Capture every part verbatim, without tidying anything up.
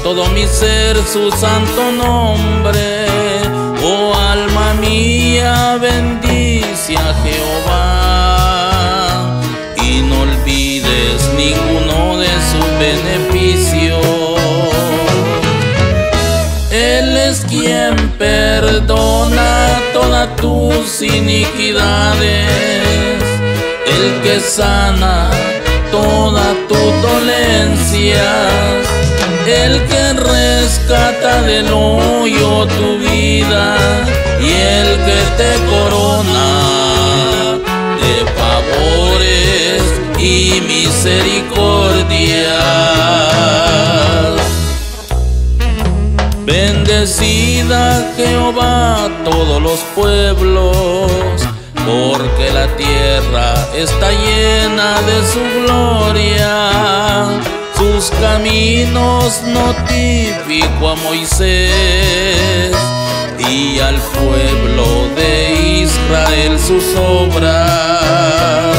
todo mi ser su santo nombre. Oh alma mía, bendice a Jehová y no olvides ninguno de sus beneficios. Él es quien perdona todas tus iniquidades, el que sana todas tus dolencias, el que rescata del hoyo tu vida y el que te corona de favores y misericordias. Bendecida Jehová todos los pueblos, porque la tierra está llena de su gloria. Sus caminos notificó a Moisés y al pueblo de Israel sus obras.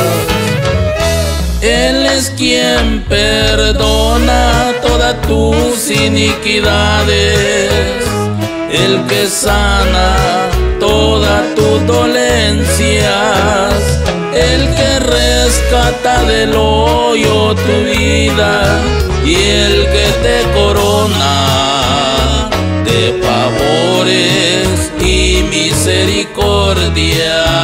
Él es quien perdona todas tus iniquidades, el que sana todas tus dolencias, el que rescata del hoyo tu vida y el que te corona de favores y misericordias.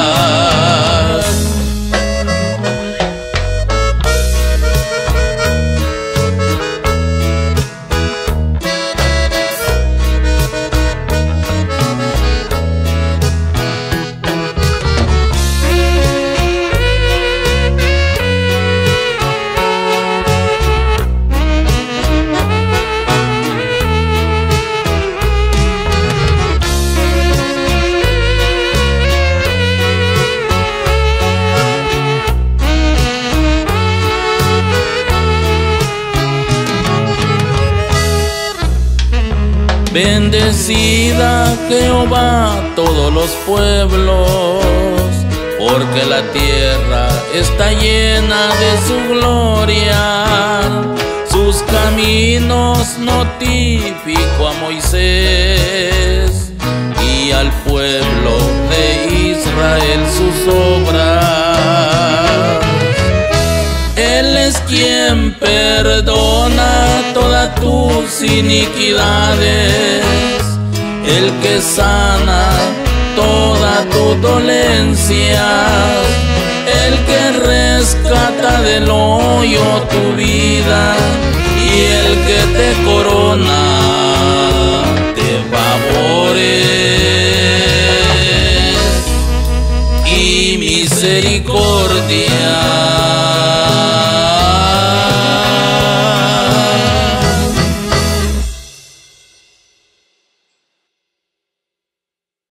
Bendecida Jehová todos los pueblos, porque la tierra está llena de su gloria. Sus caminos notificó a Moisés y al pueblo de Israel sus obras. Él es quien perdona todas tus iniquidades, el que sana todas tus dolencias, el que rescata del hoyo tu vida y el